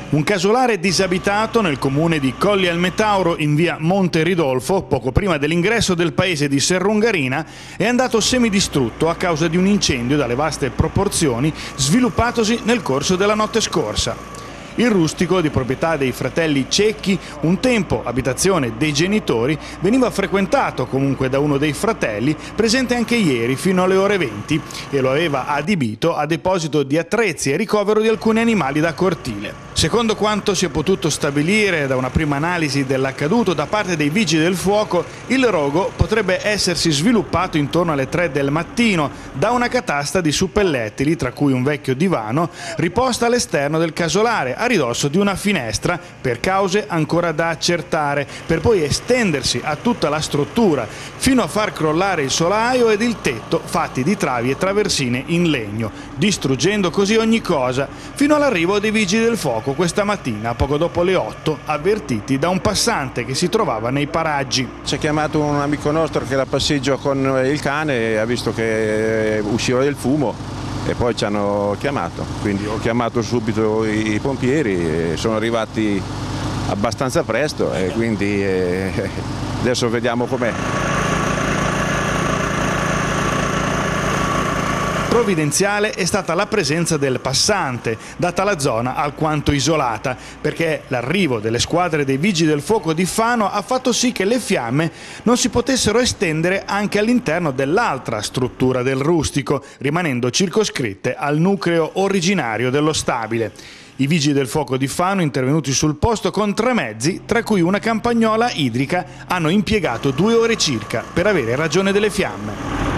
Un casolare disabitato nel comune di Colli al Metauro in via Monte Ridolfo, poco prima dell'ingresso del paese di Serrungarina, è andato semidistrutto a causa di un incendio dalle vaste proporzioni sviluppatosi nel corso della notte scorsa. Il rustico, di proprietà dei fratelli Cecchi, un tempo abitazione dei genitori, veniva frequentato comunque da uno dei fratelli, presente anche ieri fino alle ore 20, e lo aveva adibito a deposito di attrezzi e ricovero di alcuni animali da cortile. Secondo quanto si è potuto stabilire da una prima analisi dell'accaduto da parte dei vigili del fuoco, il rogo potrebbe essersi sviluppato intorno alle 3 del mattino da una catasta di suppellettili, tra cui un vecchio divano, riposta all'esterno del casolare, a ridosso di una finestra, per cause ancora da accertare, per poi estendersi a tutta la struttura, fino a far crollare il solaio ed il tetto fatti di travi e traversine in legno, distruggendo così ogni cosa, fino all'arrivo dei vigili del fuoco questa mattina, poco dopo le 8, avvertiti da un passante che si trovava nei paraggi. Ci ha chiamato un amico nostro che era a passeggio con il cane e ha visto che usciva del fumo e poi ci hanno chiamato, quindi ho chiamato subito i pompieri, sono arrivati abbastanza presto e quindi adesso vediamo com'è. Provvidenziale è stata la presenza del passante, data la zona alquanto isolata, perché l'arrivo delle squadre dei Vigili del Fuoco di Fano ha fatto sì che le fiamme non si potessero estendere anche all'interno dell'altra struttura del rustico, rimanendo circoscritte al nucleo originario dello stabile. I Vigili del Fuoco di Fano, intervenuti sul posto con 3 mezzi, tra cui una campagnola idrica, hanno impiegato 2 ore circa per avere ragione delle fiamme.